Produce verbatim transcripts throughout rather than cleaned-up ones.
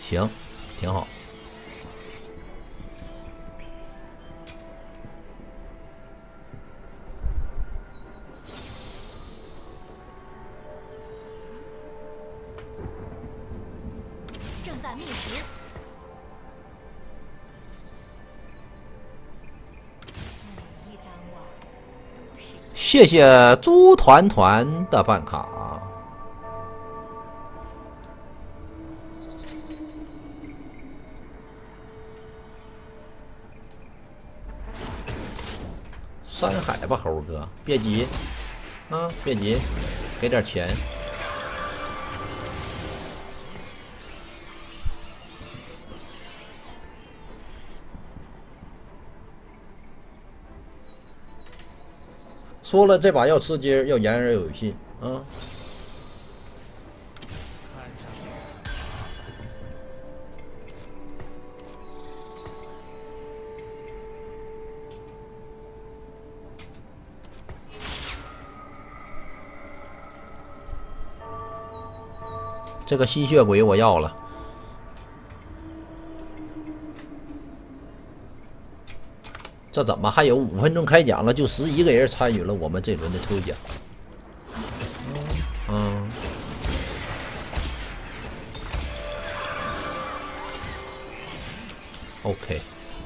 行，挺好。 正在觅食。每一张网都是。 谢谢猪团团的办卡。 山海吧，猴哥，别急，啊，别急，给点钱。说了，这把要吃鸡，要言而有信啊。 这个吸血鬼我要了，这怎么还有五分钟开奖了？就十一个人参与了我们这轮的抽奖。嗯。OK。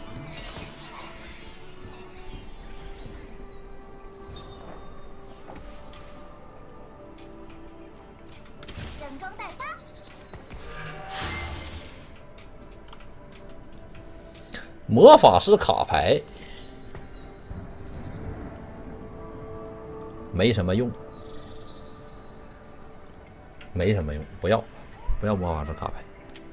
整装待发。 魔法师卡牌没什么用，没什么用，不要，不要魔法师卡牌。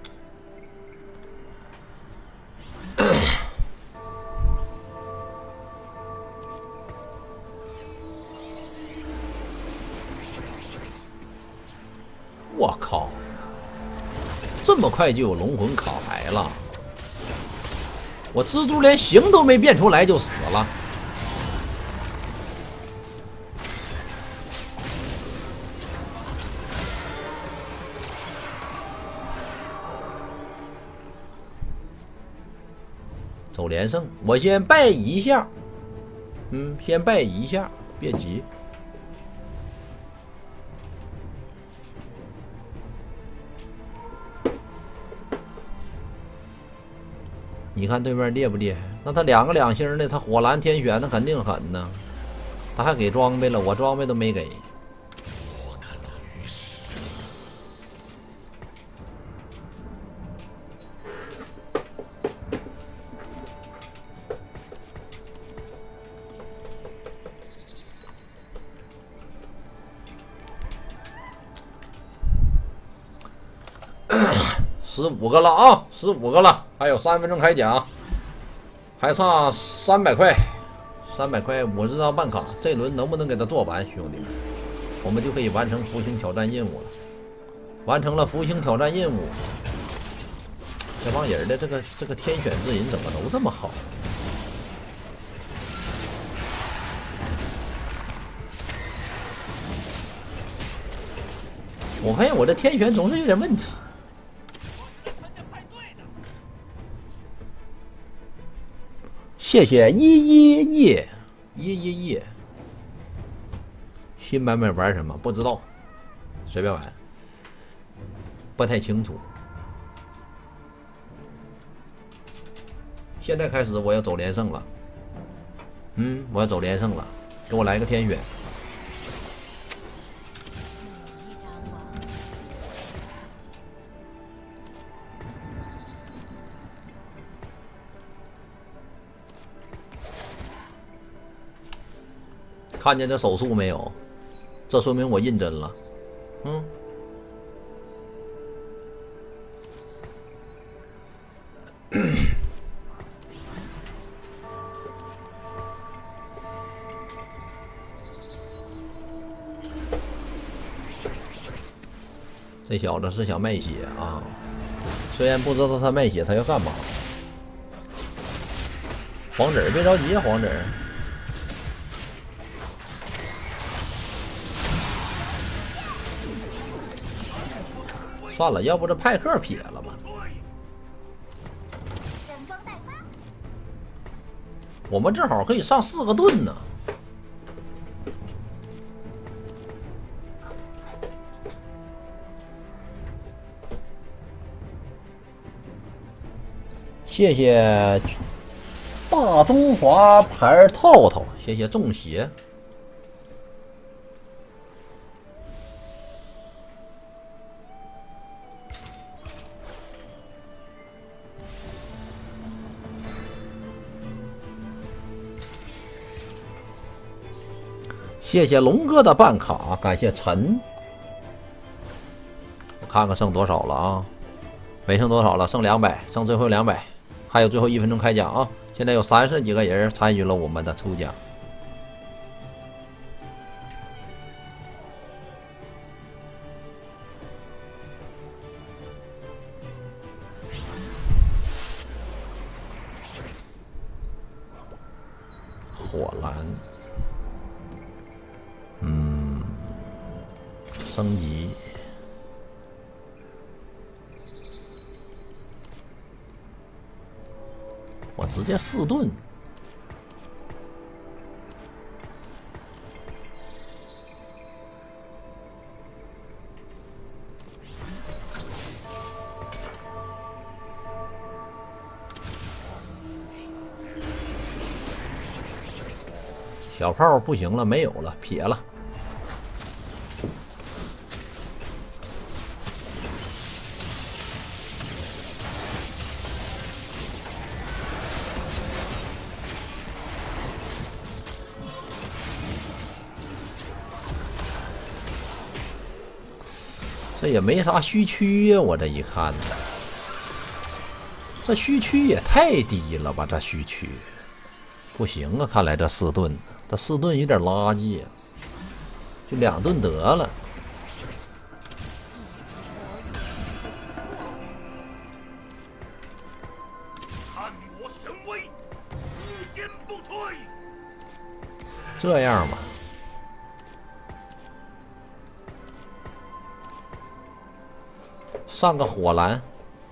我靠，这么快就有龙魂卡牌了！我蜘蛛连形都没变出来就死了。走连胜，我先拜一下，嗯，先拜一下，别急。你看对面厉不厉害？那他两个两星的，他火蓝天选，那肯定狠呢。他还给装备了，我装备都没给。十五个了啊，十五个了，还有三分钟开奖，还差三百块，三百块五十张办卡，这轮能不能给他做完，兄弟们，我们就可以完成福星挑战任务了。完成了福星挑战任务，这帮人的这个这个天选之人怎么都这么好？我发现我的天选总是有点问题。谢谢一一一一一一。新版本玩什么？不知道，随便玩，不太清楚。现在开始我要走连胜了，嗯，我要走连胜了，给我来个天选。看见这手速没有？这说明我认真了。嗯。这小子是想卖血啊！虽然不知道他卖血，他要干嘛？黄子儿，别着急啊，黄子儿。算了，要不这派克撇了吧？ 我们正好可以上四个盾呢。谢谢大中华牌套套，谢谢中邪。谢谢龙哥的办卡，感谢陈。我看看剩多少了啊？没剩多少了，剩两百，剩最后两百。还有最后一分钟开奖啊！现在有三十几个人参与了我们的抽奖。火蓝，嗯，升级。我直接四盾，小炮不行了，没有了，撇了。这也没啥虚区呀，我这一看呢，这虚区也太低了吧？这虚区不行啊！看来这四盾，这四盾有点垃圾，就两盾得了。 看我神威，无坚不摧。 这样吧。上个火蓝，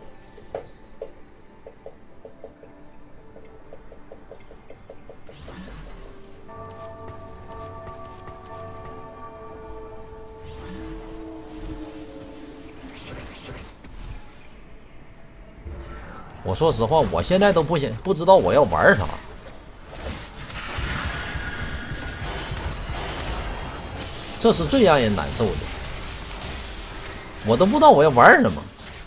我说实话，我现在都不想不知道我要玩啥，这是最让人难受的。我都不知道我要玩什么。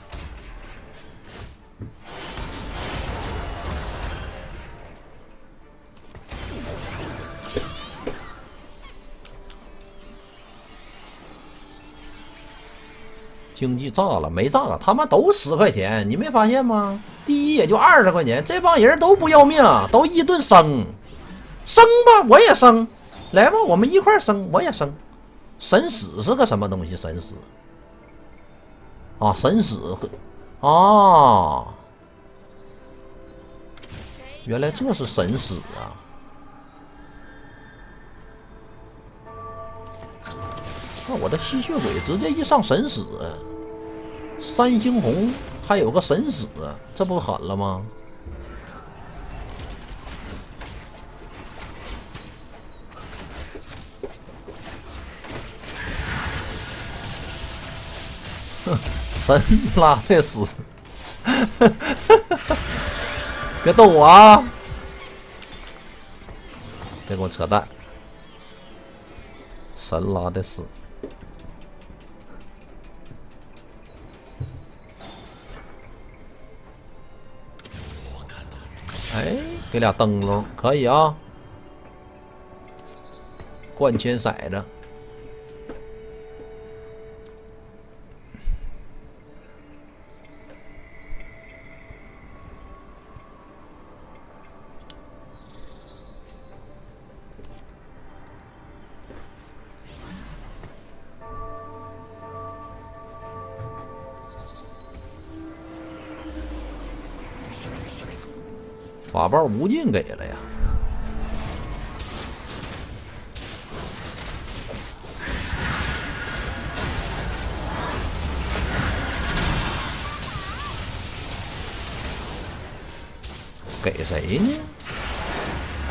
经济炸了没炸了？他们都十块钱，你没发现吗？第一也就二十块钱，这帮人都不要命，都一顿升，升吧，我也升，来吧，我们一块升，我也升。神使是个什么东西？神使。啊，神使啊！原来这是神使啊！那我的吸血鬼直接一上神使，三星红还有个神使，这不狠了吗？哼。神拉的屎！别逗我啊！别给我扯淡！神拉的屎！哎，给俩灯笼可以啊！灌铅骰子。法宝无尽给了呀！给谁呢？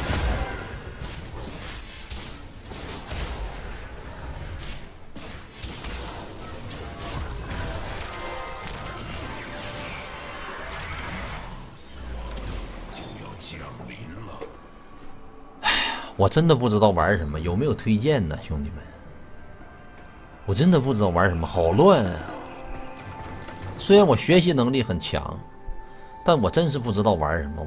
我真的不知道玩什么，有没有推荐呢，兄弟们？我真的不知道玩什么，好乱啊！虽然我学习能力很强，但我真是不知道玩什么。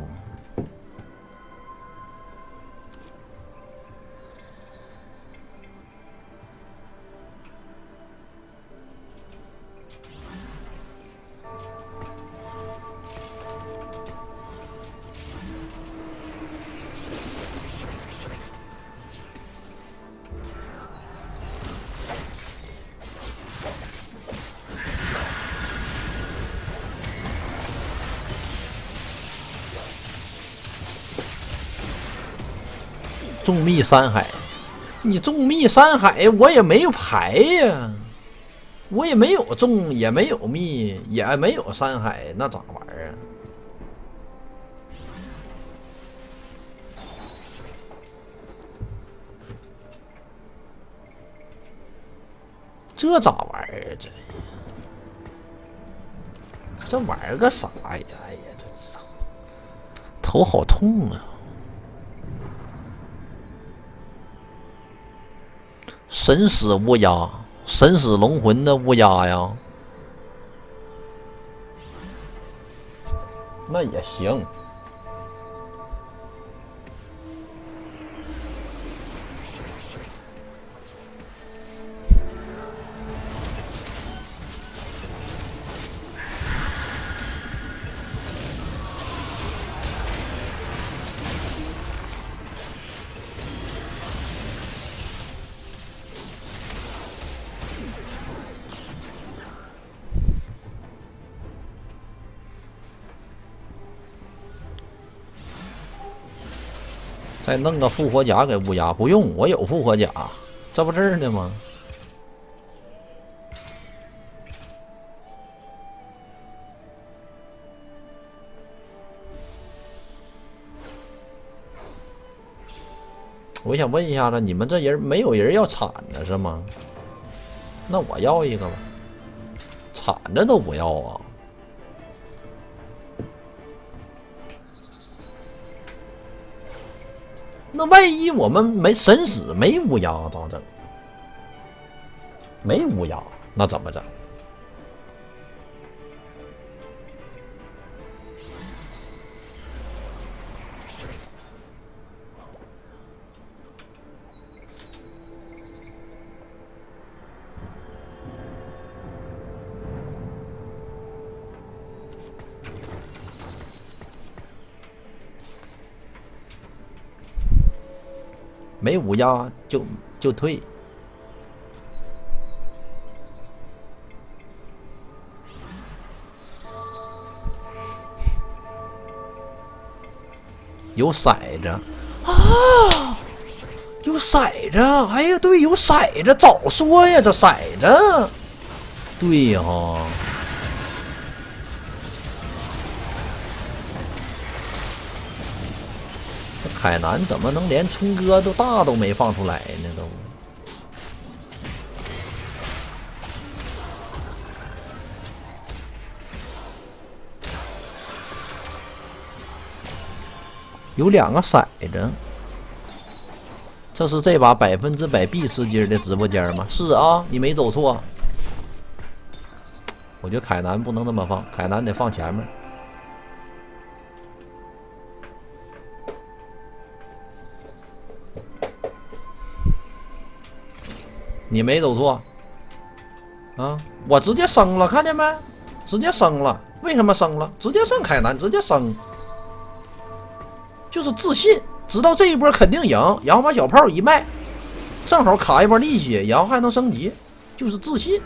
众密山海，你众密山海，我也没有牌呀，我也没有众，也没有密，也没有山海，那咋玩啊？这咋玩啊？这这玩个啥呀？哎呀，这头好痛啊！神使乌鸦，神使龙魂的乌鸦呀，那也行。再弄个复活甲给乌鸦，不用，我有复活甲，这不这儿呢吗？我想问一下子，你们这人没有人要铲子是吗？那我要一个吧，铲子都不要啊。那万一我们没神使没乌鸦咋整？没乌鸦那怎么整？没乌鸦就就退。有骰子啊，有骰子！哎呀，对，有骰子，早说呀，这骰子。对呀、哦。海南怎么能连春哥都大都没放出来呢？都有两个骰子，这是这把百分之百必吃鸡的直播间吗？是啊，你没走错。我觉得凯南不能这么放，凯南得放前面。你没走错，啊！我直接升了，看见没？直接升了，为什么升了？直接上凯南，直接升，就是自信，知道这一波肯定赢，然后把小炮一卖，正好卡一波利息，然后还能升级，就是自信。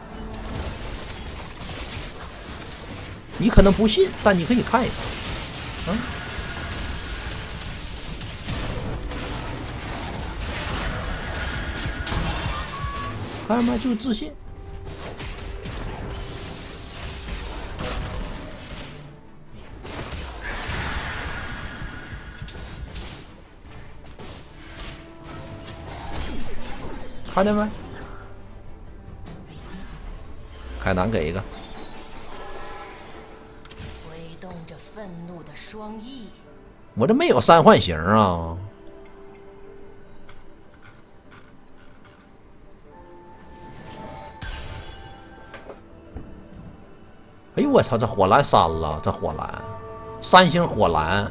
你可能不信，但你可以看一看，啊。看见吗？就是自信。看见没？海南给一个。 挥动着愤怒的双翼。 我这没有三幻形啊。 哎呦我操，这火蓝删了，这火蓝，三星火蓝。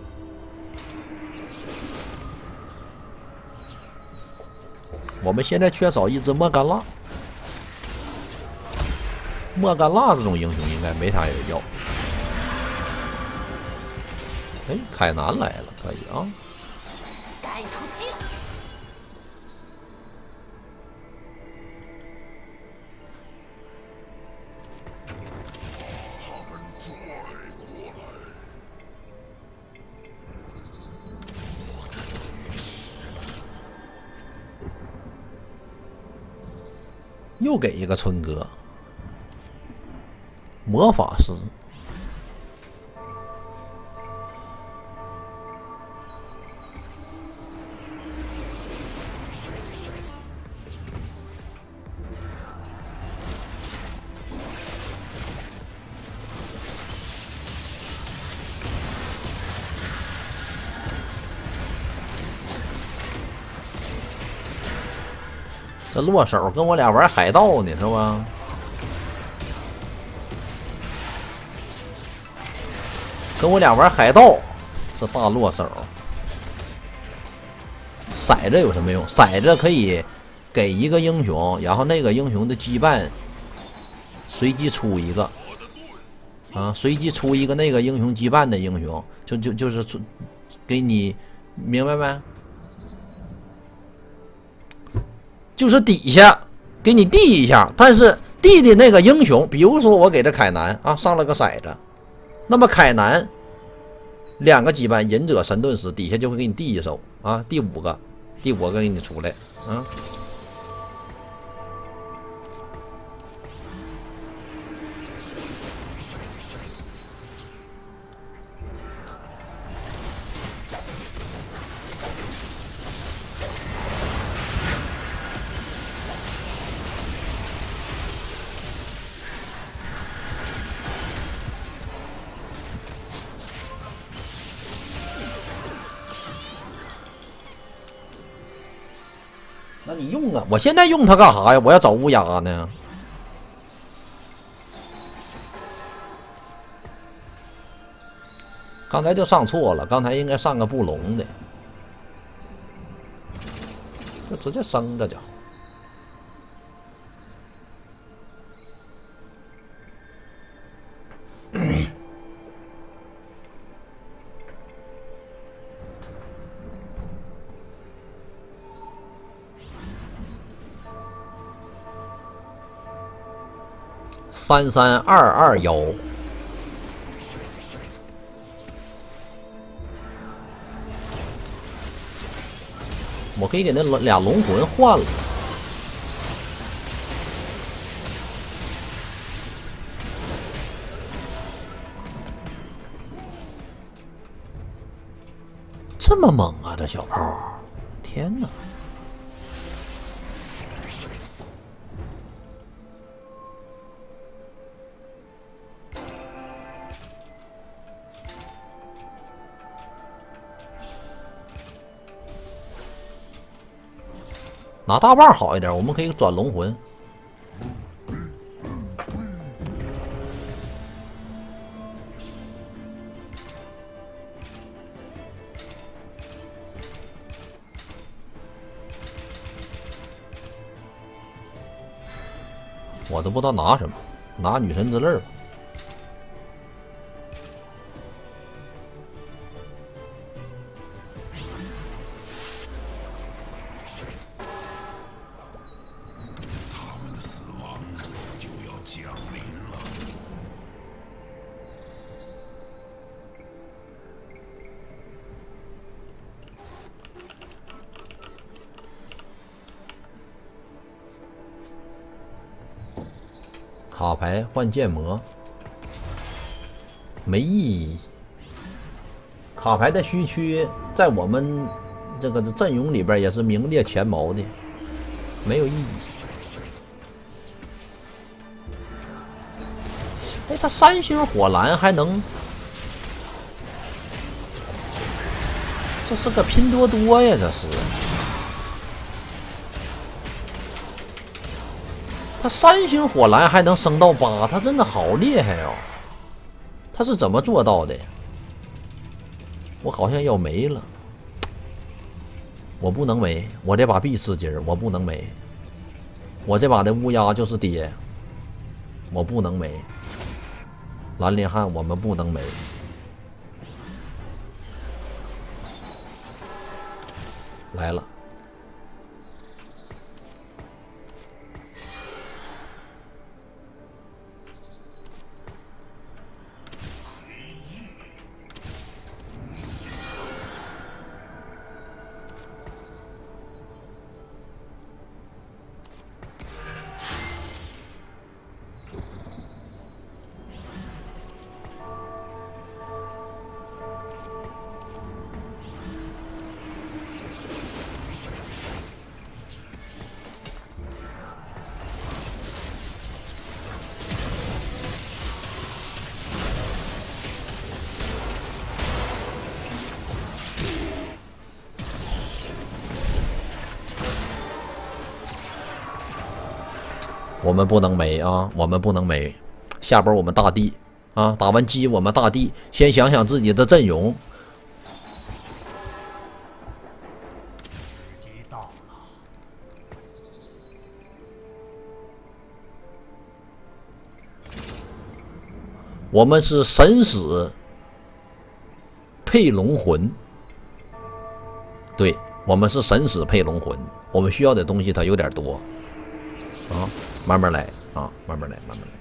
我们现在缺少一只莫甘娜，莫甘娜这种英雄应该没啥人要。哎，凯南来了，可以啊。 该出击了。 又给一个春哥，魔法师。这落手跟我俩玩海盗呢，是吧？跟我俩玩海盗，这大落手。骰子有什么用？骰子可以给一个英雄，然后那个英雄的羁绊随机出一个，啊，随机出一个那个英雄羁绊的英雄，就就就是出给你，明白没？就是底下给你递一下，但是递的那个英雄，比如说我给这凯南啊上了个骰子，那么凯南两个羁绊，忍者神盾师底下就会给你递一手啊，第五个，第五个给你出来啊。那你用啊！我现在用它干啥呀？我要找乌鸦呢。刚才就上错了，刚才应该上个布隆的，就直接生着就好。三三二二幺，我可以给那俩龙魂换了。这么猛啊，这小炮！天哪！拿大棒好一点，我们可以转龙魂。我都不知道拿什么，拿女神之泪吧。卡牌换剑魔没意义，卡牌的虚区在我们这个阵容里边也是名列前茅的，没有意义。哎，他三星火蓝还能，这是个拼多多呀，这是。 他三星火蓝还能升到八，他真的好厉害哦！他是怎么做到的？我好像要没了，我不能没，我这把必吃鸡儿，我不能没。我这把的乌鸦就是爹，我不能没。蓝林汉，我们不能没。来了。我们不能没啊！我们不能没。下波我们大地啊，打完鸡我们大地，先想想自己的阵容。 时机到了。 我们是神使配龙魂，对，我们是神使配龙魂。我们需要的东西它有点多啊。慢慢来啊，慢慢来，慢慢来。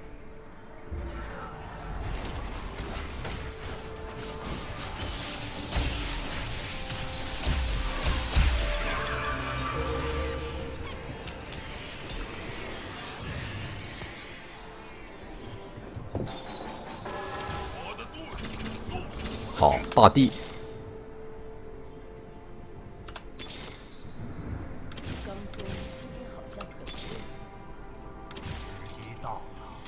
好，大地。 刚宗今天好像很热。 时机到了。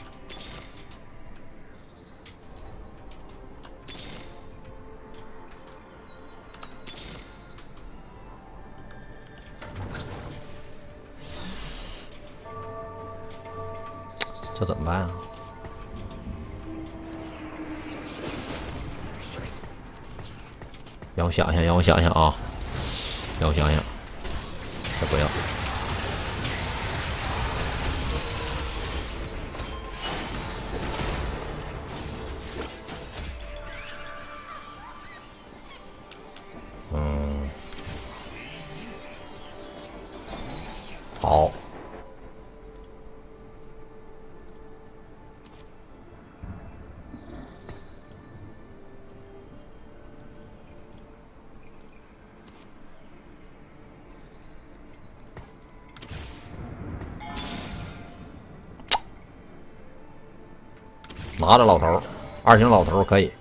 这怎么办啊？让我想想，让我想想啊，让我想想，这不要。嗯，好。拿着老头，二星老头可以。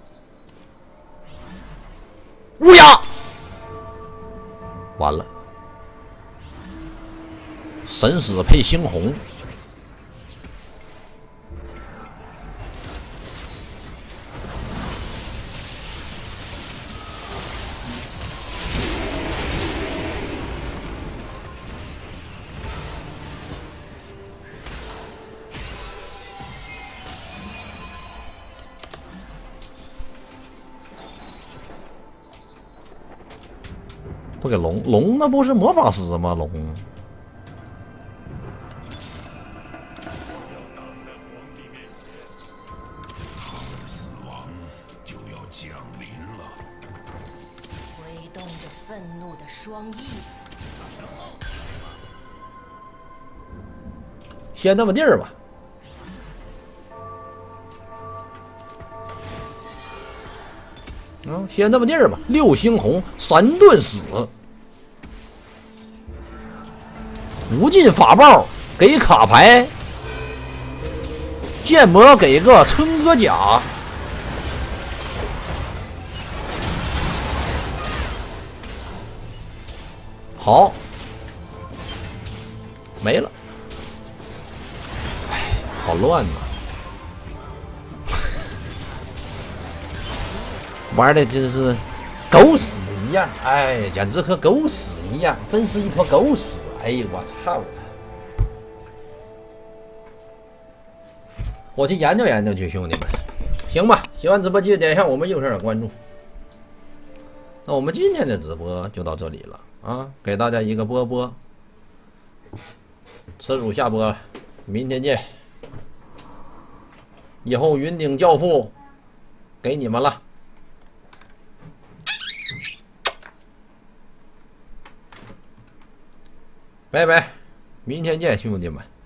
乌鸦，完了，神使配猩红，不给龙龙那不是魔法师吗？龙死亡就要降临了。 挥动着愤怒的双翼， 先那么地儿吧。嗯，先这么地儿吧。六星红，三顿死，无尽法宝给卡牌，剑魔给个春哥甲，好，没了。哎，好乱呐！玩的真是狗屎一样，哎，简直和狗屎一样，真是一坨狗屎！哎呦，我操！ 我去研究研究去，兄弟们。行吧，喜欢直播记得点一下我们右上角关注。那我们今天的直播就到这里了啊，给大家一个波波，耻辱下播了，明天见。以后云顶教父给你们了。拜拜，明天见，兄弟们。